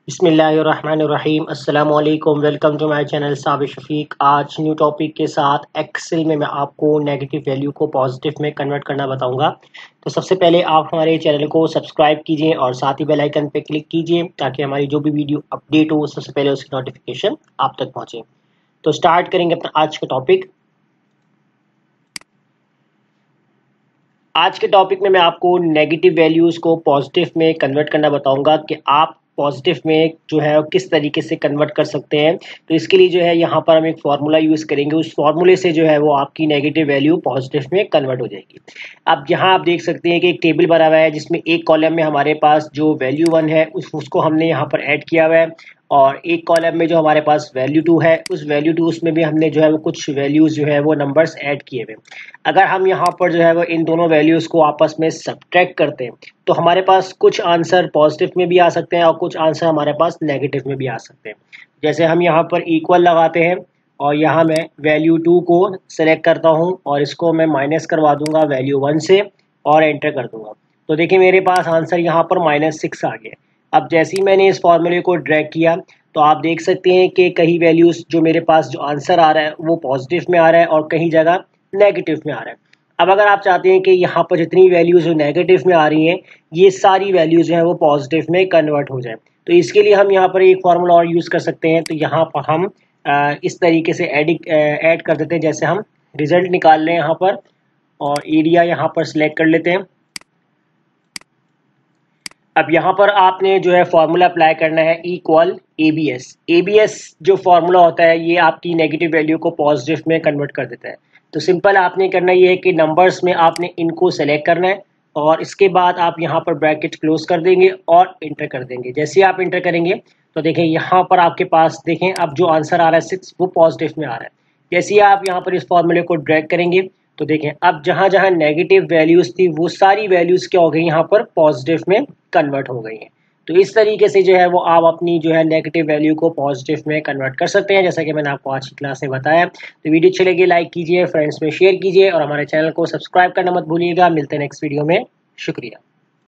बिस्मिल्लाहिर्रहमानिर्रहीम अस्सलाम वालेकुम। Welcome to my channel Sabir Shafiq. आज न्यू टॉपिक के साथ एक्सेल में मैं आपको नेगेटिव वैल्यू को पॉजिटिव में कन्वर्ट करना बताऊंगा। तो सबसे पहले आप हमारे चैनल को सब्सक्राइब कीजिए और साथ ही बेल आइकन पे क्लिक कीजिए ताकि हमारी जो भी वीडियो अपडेट हो सबसे पहले उसकी नोटिफिकेशन आप तक पहुँचे। तो स्टार्ट करेंगे अपना आज का टॉपिक। आज के टॉपिक में मैं आपको नेगेटिव वैल्यूज़ को पॉजिटिव में कन्वर्ट करना बताऊंगा कि आप पॉजिटिव में जो है किस तरीके से कन्वर्ट कर सकते हैं। तो इसके लिए जो है यहाँ पर हम एक फार्मूला यूज़ करेंगे, उस फार्मूले से जो है वो आपकी नेगेटिव वैल्यू पॉजिटिव में कन्वर्ट हो जाएगी। अब यहाँ आप देख सकते हैं कि एक टेबल बना हुआ है जिसमें एक कॉलम में हमारे पास जो वैल्यू 1 है उसको हमने यहाँ पर ऐड किया हुआ है, और एक कॉलम में जो हमारे पास वैल्यू 2 है उस वैल्यू 2 उसमें भी हमने जो है वो कुछ वैल्यूज़ जो है वो नंबर्स ऐड किए हुए। अगर हम यहाँ पर जो है वो इन दोनों वैल्यूज़ को आपस में सब्ट्रैक्ट करते हैं तो हमारे पास कुछ आंसर पॉजिटिव में भी आ सकते हैं और कुछ आंसर हमारे पास नेगेटिव में भी आ सकते हैं। जैसे हम यहाँ पर इक्वल लगाते हैं और यहाँ मैं वैल्यू 2 को सेलेक्ट करता हूँ और इसको मैं माइनस करवा दूंगा वैल्यू 1 से और एंटर कर दूंगा। तो देखिए मेरे पास आंसर यहाँ पर -6 आ गया। अब जैसे ही मैंने इस फॉर्मूले को ड्रैग किया तो आप देख सकते हैं कि कई वैल्यूज़ जो मेरे पास जो आंसर आ रहा है वो पॉजिटिव में आ रहा है और कहीं जगह नेगेटिव में आ रहा है। अब अगर आप चाहते हैं कि यहाँ पर जितनी वैल्यूज़ जो नेगेटिव में आ रही हैं ये सारी वैल्यूज़ जो है वो पॉजिटिव में कन्वर्ट हो जाए, तो इसके लिए हम यहाँ पर एक फार्मूला और यूज़ कर सकते हैं। तो यहाँ पर हम इस तरीके से ऐड कर देते हैं। जैसे हम रिजल्ट निकाल लें यहाँ पर और एरिया यहाँ पर सिलेक्ट कर लेते हैं। अब यहाँ पर आपने जो है फॉर्मूला अप्लाई करना है इक्वल ABS जो फॉर्मूला होता है ये आपकी नेगेटिव वैल्यू को पॉजिटिव में कन्वर्ट कर देता है। तो सिंपल आपने करना ये है कि नंबर्स में आपने इनको सेलेक्ट करना है और इसके बाद आप यहाँ पर ब्रैकेट क्लोज कर देंगे और इंटर कर देंगे। जैसे आप इंटर करेंगे तो देखें यहाँ पर आपके पास देखें अब जो आंसर आ रहा है 6 वो पॉजिटिव में आ रहा है। जैसे ही आप यहाँ पर इस फॉर्मूले को ड्रैग करेंगे तो देखें अब जहाँ जहाँ नेगेटिव वैल्यूज़ थी वो सारी वैल्यूज़ क्या हो गई यहाँ पर पॉजिटिव में कन्वर्ट हो गई हैं। तो इस तरीके से जो है वो आप अपनी जो है नेगेटिव वैल्यू को पॉजिटिव में कन्वर्ट कर सकते हैं, जैसा कि मैंने आपको आज की क्लास में बताया। तो वीडियो अच्छी लगी लाइक कीजिए, फ्रेंड्स में शेयर कीजिए और हमारे चैनल को सब्सक्राइब करना मत भूलिएगा। मिलते हैं नेक्स्ट वीडियो में। शुक्रिया।